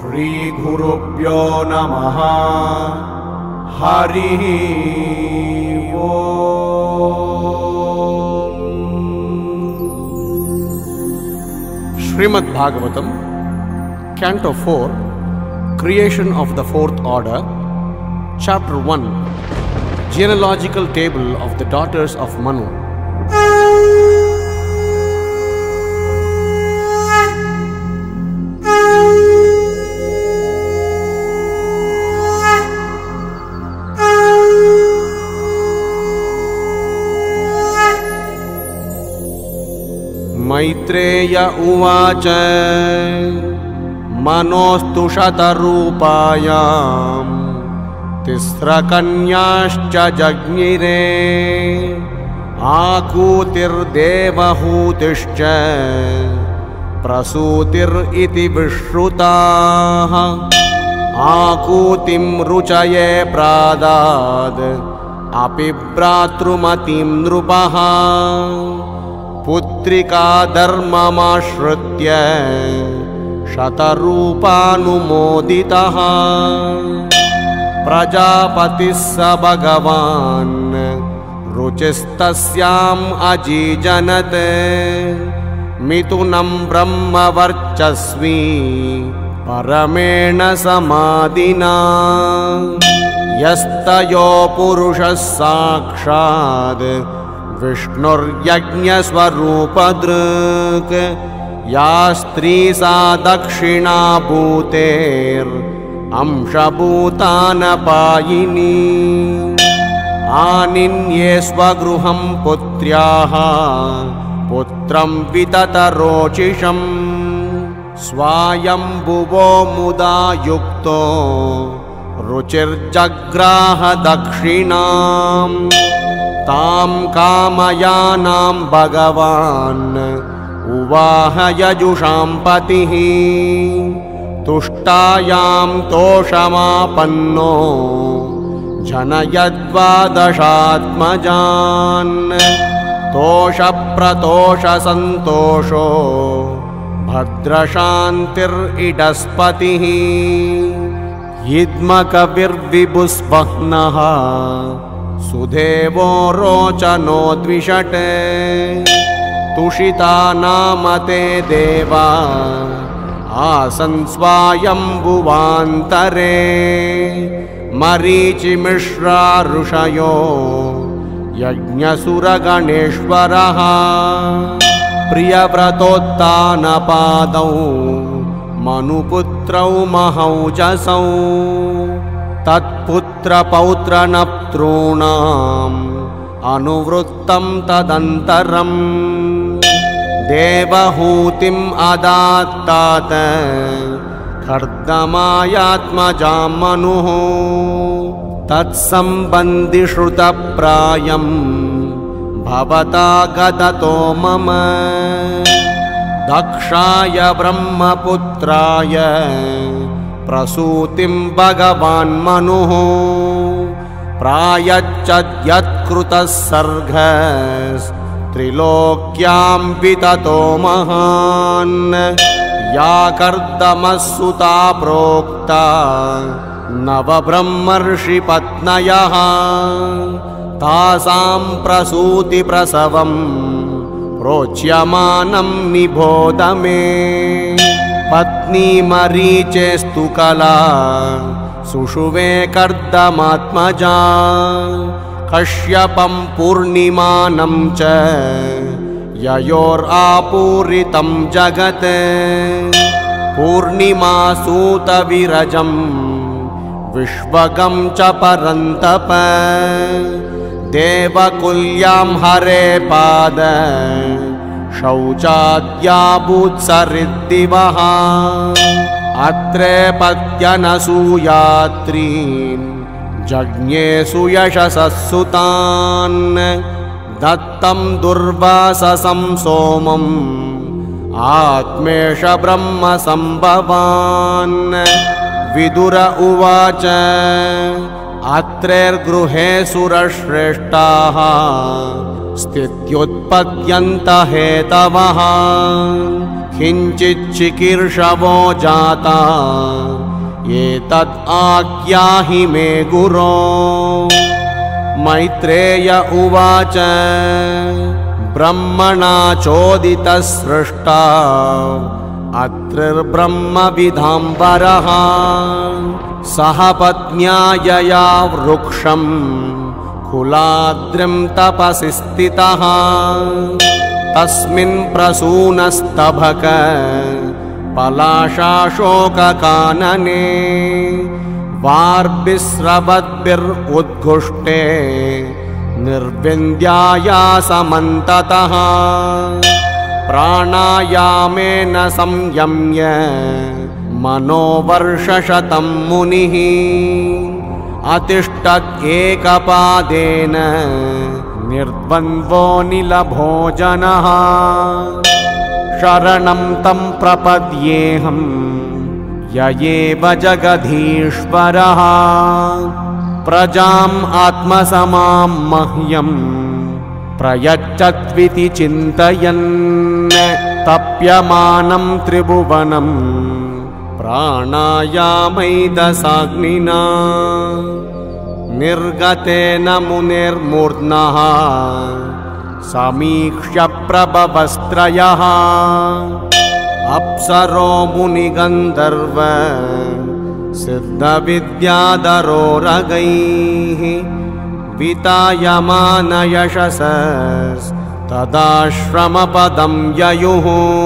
श्रीगुरुभ्यो नमः। हरिः ओम्। Srimad Bhagavatam, Canto 4, Creation of the Fourth Order, Chapter 1, Genealogical Table of the Daughters of Manu. Maitreya उवाच मनोस्तु शतरूपायां तिस्रकन्याश्च जज्ञिरे आकूतिर्देवहूतिश्च प्रसूतिरिति विश्रुताः। आकूतिं रुचये प्रादाद् अपि भ्रातृमतिं नृपः पुत्रिका धर्ममाश्रित्य शतरूपानुमोदितः। प्रजापतिः स भगवान् रुचिस्तस्याम् अजीजनत् मिथुनं ब्रह्मवर्चस्वी परमेण समाधिना। यस्तयो पुरुषः साक्षात् विष्णुर्यज्ञस्वरूपदृक् या स्त्री सा दक्षिणाभूतेरंशभूतानपायिनी। आनिन्ये स्वगृहं पुत्र्याः पुत्रं विततरोचिषं स्वायम्भुवो मुदा युक्तो रुचिर्जग्राह दक्षिणाम्। तां कामयानां भगवान् उवाह यजुषां पतिः तुष्टायां तोषमापन्नो जनयद्वादशात्मजान्। तोषप्रतोषसन्तोषो भद्रशान्तिरिडस्पतिः इद्मकविर्विभुस्वह्नः सुदेवो रोचनो द्विषट्। तुषिता नाम ते देवा आसन् स्वायम्भुवान्तरे। मरीचिमिश्रा ऋषयो यज्ञसुरगणेश्वरः प्रियव्रतोत्तानपादौ मनुपुत्रौ महौजसौ। तत्पुत्रपौत्रनप्तॄणाम् अनुवृत्तं तदन्तरम् देवहूतिम् अदात्तात कर्दमायात्मजां मनुः। तत्सम्बन्धिश्रुतप्रायं भवता गदतो मम दक्षाय ब्रह्मपुत्राय प्रसूतिं भगवान् मनुः प्रायच्छद्यत्कृतः सर्गस्त्रिलोक्यां विततो महान्। या कर्दमसुता प्रोक्ता नवब्रह्मर्षिपत्नयः तासां प्रसूतिप्रसवं प्रोच्यमानं निबोध मे। पत्नी मरीचेस्तु कला सुषुवे कर्दमात्मजा कश्यपं पूर्णिमानं च ययोरापूरितं जगत्। पूर्णिमासूतविरजं विश्वगं च परन्तप देवकुल्यां हरे पाद शौचाद्याभूत्सरिद्दिवः। अत्रेपत्यनसूयात्रीन् जज्ञे सुयशसः सुतान्। दत्तं दुर्वाससं सोमम् आत्मेश ब्रह्मसम्भवान्। विदुर उवाच अत्रेर्गृहे सुरश्रेष्ठाः स्थित्युत्पद्यन्त हेतवः किञ्चिच्चिकीर्षवो जाता एतद् आज्ञाहि मे गुरो। मैत्रेय उवाच ब्रह्मणा चोदितः सृष्टा अत्रिर्ब्रह्मविदाम्बरः सह पत्न्या यया वृक्षं कुलाद्रिं तपसि स्थितः तस्मिन् प्रसूनस्तभक पलाशाशोककानने वार्भिस्रवद्भिरुद्घुष्टे निर्विन्द्यायासमन्ततः प्राणायामेन संयम्य मनोवर्षशतं मुनिः अतिष्ठत् एकपादेन निर्द्वन्द्वो निलभोजनः। शरणं तं प्रपद्येऽहं य एव जगधीश्वरः प्रजाम् आत्मसमां मह्यं प्रयच्छत्विति चिन्तयन् तप्यमानं त्रिभुवनं प्राणायामैदसाग्निना निर्गतेन मुनिर्मूर्ध्नः समीक्ष्य प्रभवस्त्रयः अप्सरो मुनिगन्धर्व सिद्धविद्याधरोरगैः वितायमान यशसस्तदाश्रमपदं ययुः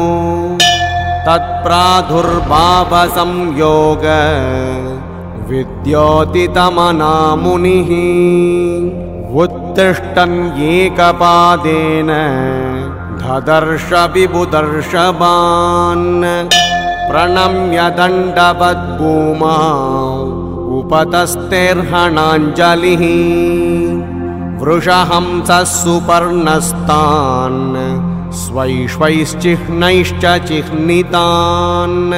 तत्प्रादुर्भावसंयोग विद्योतितमना मुनिः उत्तिष्ठन् एकपादेन धदर्श विबुदर्शबान् प्रणम्य दण्डवद्भूमा उपतस्तेर्हणाञ्जलिः वृषहंसः सुपर्णस्तान् स्वैश्वैश्चिह्नैश्च चिह्नितान्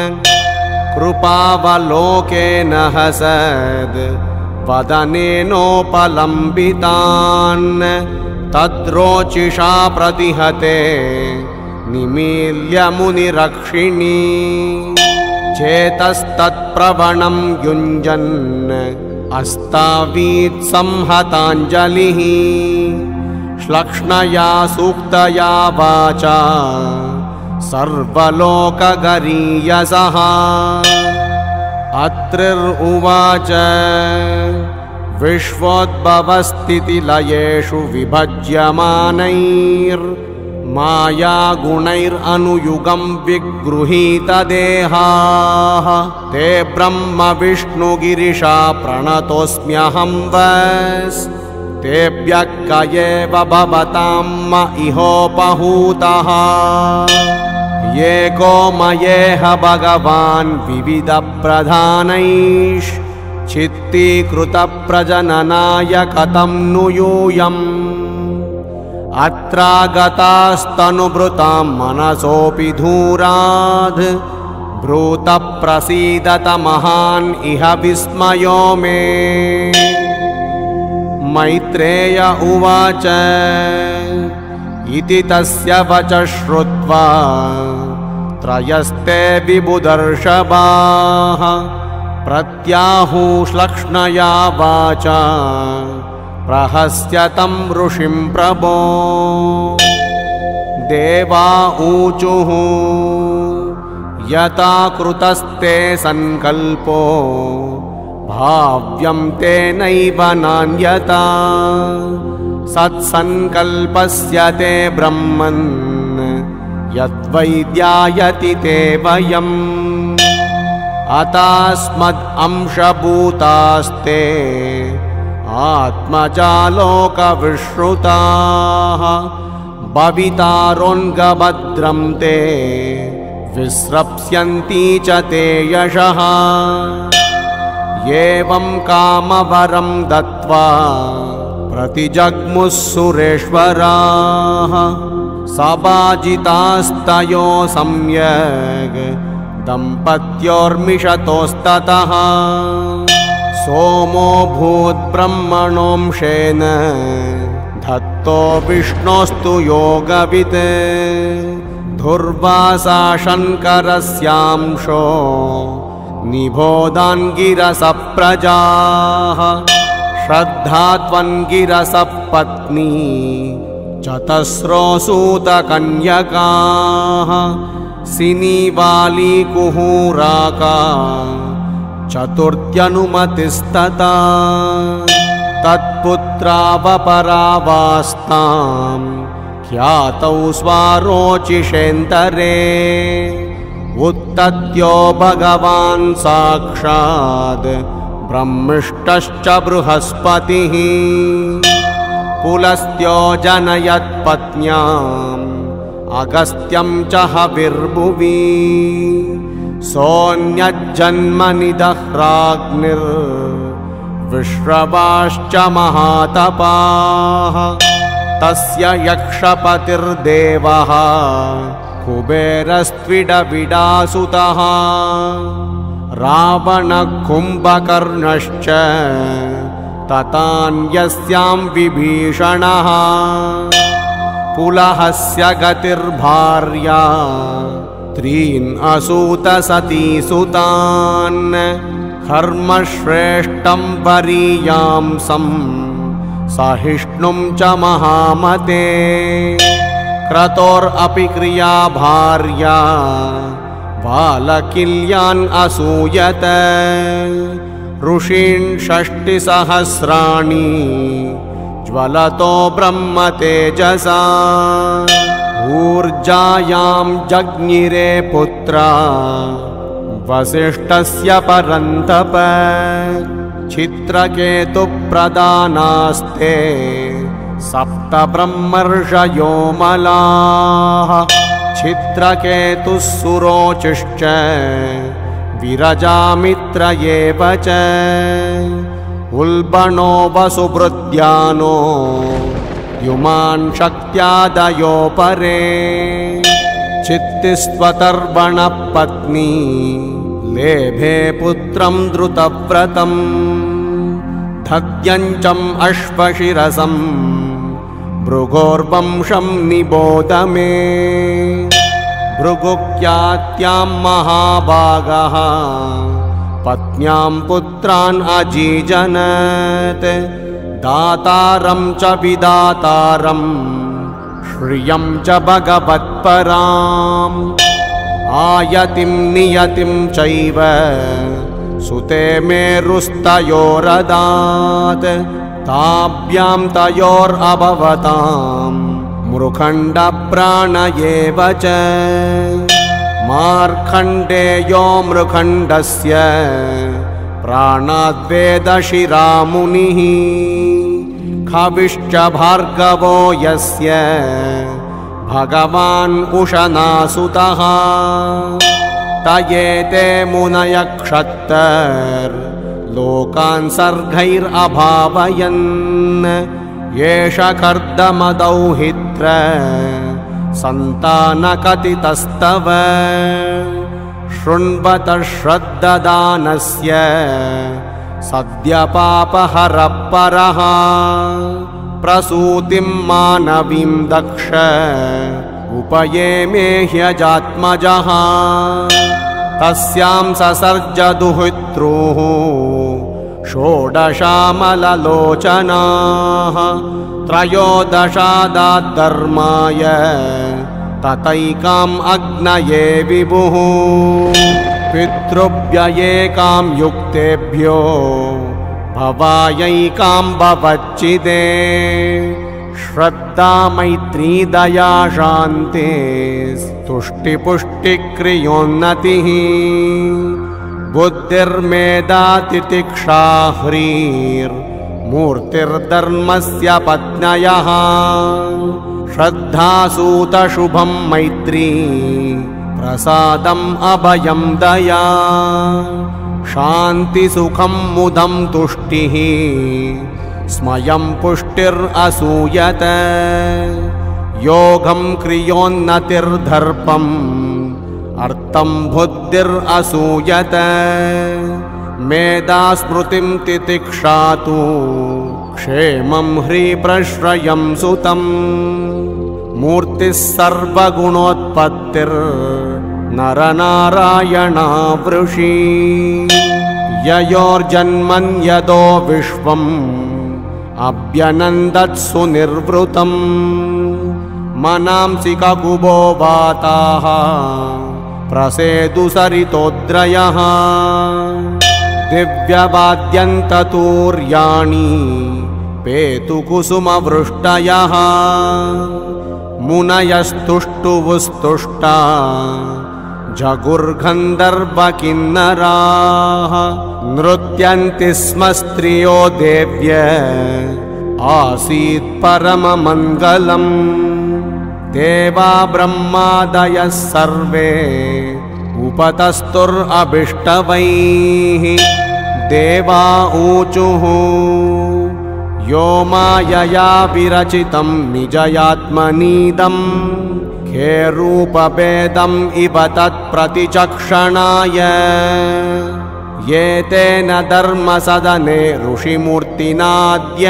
कृपावलोकेन हसद् वदनेनोपलम्बितान् तद्रोचिषा प्रतिहते निमील्य मुनिरक्षिणी चेतस्तत्प्रवणं युञ्जन् अस्तावीत् संहताञ्जलिः श्लक्ष्णया सूक्तया वाचा सर्वलोकगरीयसः अत्रिरुवाच विश्वोद्भवस्थितिलयेषु विभज्यमानैर्मायागुणैरनुयुगं विगृहीतदेहाः ते ब्रह्म विष्णुगिरिशा प्रणतोऽस्म्यहं वस् तेभ्यः क एव भवतां म इहोपहूतः एको मयेह भगवान् विविधप्रधानैश्चित्तीकृतप्रजननाय कथं नु यूयम् अत्रागतास्तनुभृतां मनसोऽपि दूराद् ब्रूतप्रसीदत महान् इह विस्मयो मे। मैत्रेय उवाच इति तस्य वचः श्रुत्वा त्रयस्ते विबुदर्शभाः प्रत्याहुश्लक्ष्णया वाचा प्रहस्य तं ऋषिं प्रभो। देवा ऊचुः यथा कृतस्ते संकल्पो भाव्यं तेनैव नान्यथा सत्संकल्पस्य ते ब्रह्मन् यद्वैद्यायति ते वयम् अतास्मदंशभूतास्ते आत्मजालोकविश्रुताः भवितारोऽन्गभद्रं ते विस्रप्स्यन्ति च ते यशः। एवं कामवरं दत्त्वा प्रतिजग्मुः सुरेश्वराः सभाजितास्तयो सम्यग् दम्पत्योर्मिषतोस्ततः सोमो भूद्ब्रह्मणोंशेन धत्तो विष्णोस्तु योगवित् धुर्वासा शङ्करस्यांशो निबोधान्गिरसप्रजाः श्रद्धा त्वन्गिरसः पत्नी चतस्रो सूतकन्यकाः सिनीवाली कुहूराका चतुर्थ्यनुमतिस्तता तत्पुत्रावपरावास्तां ख्यातौ स्वारोचिषेन्तरे उत्तत्यो भगवान् साक्षात् ब्रह्मिष्ठश्च बृहस्पतिः पुलस्त्यो जनयत्पत्न्याम् अगस्त्यं च हविर्भुवि सोऽन्यज्जन्मनि दह्राग्निर्विश्रवाश्च महातपाः तस्य यक्षपतिर्देवः कुबेरस्त्विडबिडासुतः रावणकुम्भकर्णश्च ततान्यस्यां विभीषणः पुलहस्य गतिर्भार्या त्रीन् असूतसतीसुतान् कर्मश्रेष्ठं वरीयांसं सहिष्णुं च महामते क्रतोरपि क्रिया भार्या बालकिल्यान् असूयत ऋषीन् 60 ज्वलतो ब्रह्मतेजसा ऊर्जायां जज्ञिरे पुत्रा वसिष्ठस्य परन्तप चित्रकेतुप्रदानास्ते 7 ब्रह्मर्षयो मलाः चित्रकेतुः सुरोचिश्च विरजामित्र एव च उल्बणो वसुभृद्यानो द्युमान् शक्त्यादयो परे चित्तिस्त्वतर्वणः पत्नी लेभे पुत्रं द्रुतव्रतं धग्यञ्चम् अश्वशिरसं भृगोर्वंशं निबोध मे भृगुख्यात्यां महाभागः पत्न्यां पुत्रान् अजीजनत् दातारं च विदातारं श्रियं च भगवत्पराम् आयतिं नियतिं चैव सुते मेरुस्तयोरदात् ताभ्यां तयोरभवतां मृखण्डप्राण एव च मार्कण्डेयो मृखण्डस्य प्राणाद्वेदशिरामुनिः कविश्च भार्गवो यस्य भगवान् उशनासुतः तयेते मुनयक्षत्तर्लोकान् सर्गैरभावयन् एष कर्दमदौहित्र सन्तानकथितस्तव शृण्वत श्रद्ददानस्य सद्यपापहरः परः प्रसूतिं मानवीं दक्ष उपयेमे ह्यजात्मजः तस्यां ससर्ज दुहितॄः 16 त्रयोदशादाद्धर्माय ततैकाम् अग्नये विभुः पितृभ्यैकां युक्तेभ्यो भवायैकां भवच्चिदे श्रद्धा मैत्री दया शान्ति तुष्टिपुष्टिक्रियोन्नतिः बुद्धिर्मेधा तितिक्षा ह्रीर्मूर्तिर्धर्मस्य पत्न्यः श्रद्धासूतशुभं मैत्री प्रसादम् अभयं दया शान्तिसुखं मुदं तुष्टिः स्मयं पुष्टिरसूयत योगं क्रियोन्नतिर्दर्पम् अर्थं बुद्धिरसूयत मेधा स्मृतिं तितिक्षा तु क्षेमं ह्रीप्रश्रयं सुतं मूर्तिः सर्वगुणोत्पत्तिर्नरनारायणावृषि ययोर्जन्मन्यदो विश्वम् अभ्यनन्दत्सु निर्वृतं मनांसि ककुबो वाताः प्रसेदु सरितोद्रयः दिव्यवाद्यन्ततूर्याणि पेतुकुसुमवृष्टयः मुनयस्तुष्टुवुस्तुष्टा जगुर्गन्धर्वकिन्नराः नृत्यन्ति स्म स्त्रियो देव्य आसीत् परममङ्गलम् देवा ब्रह्मादयः सर्वे उपतस्तुरभिष्टवैः देवा ऊचुः यो मायया विरचितं निजयात्मनीदम् खे रूपभेदम् इव तत्प्रतिचक्षणाय ये तेन धर्मसदने ऋषिमूर्तिनाद्य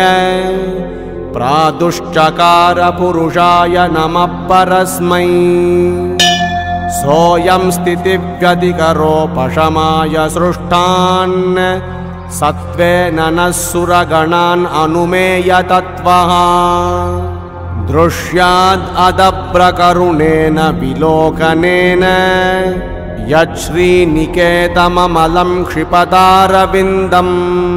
प्रादुश्चकार पुरुषाय नमः परस्मै सोऽयं स्थितिव्यतिकरोपशमाय सृष्टान् सत्त्वेन नः सुरगणान् अनुमेय तत्त्वः दृश्याद् अदभ्रकरुणेन विलोकनेन यच्छ्रीनिकेतममलं क्षिपतारविन्दम्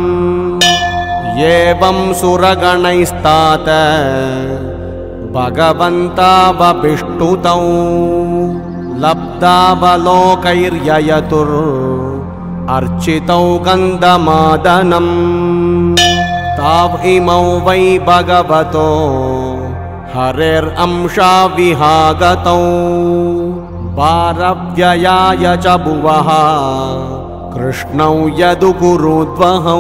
एवं सुरगणैस्तात भगवन्तावभिष्टुतौ लब्धावलोकैर्ययतुर् गन्धमादनम् ताव इमौ वै भगवतो हरेरंशाविहागतौ पारव्ययाय च भुवः कृष्णौ यदुकुरुद्वहौ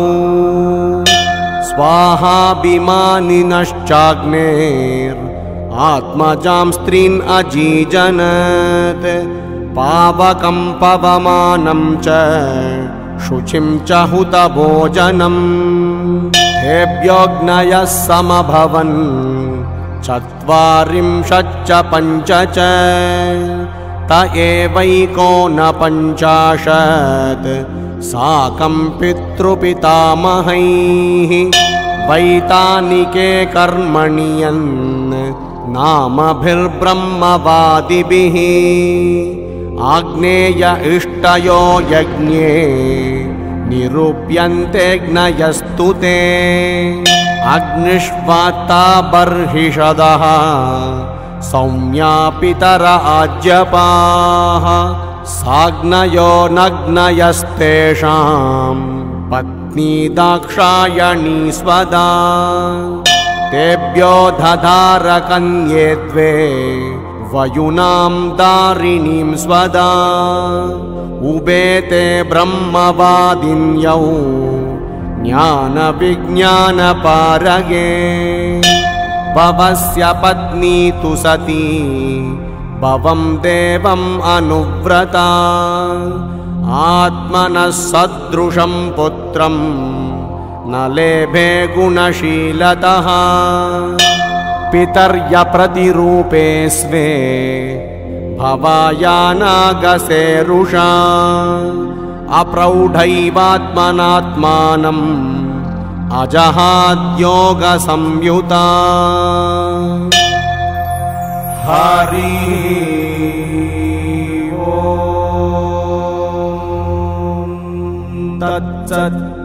स्वाहाभिमानिनश्चाग्नेरात्मजां स्त्रीन् अजीजनत् पावकं पवमानं च शुचिं च हुतभोजनम् तेभ्योऽग्नयः समभवन् चत्वारिंशच्च पञ्च च त एवैकोनपञ्चाशत् साकं पितृपितामहैः वैतानिके कर्मणि यन् नामभिर्ब्रह्मवादिभिः आग्नेय इष्टयो यज्ञे निरूप्यन्तेऽग्नयस्तु ते अग्निष्वात्ता बर्हिषदः सौम्या पितर आज्यपाः साग्नयो नग्नयस्तेषां पत्नी दाक्षायणी स्वदा तेभ्यो दधार कन्ये द्वे वयुनां दारिणीं स्वदा उभेते ब्रह्मवादिन्यौ ज्ञानविज्ञानपारगे भवस्य पत्नी तु सती भवं देवम् अनुव्रता आत्मनः सदृशं पुत्रं न लेभे गुणशीलतः पितर्यप्रतिरूपे स्वे भवायानागसेरुषा अप्रौढैवात्मनात्मानम् अजहाद्योगसंयुता हरि ओम् तत्सत्।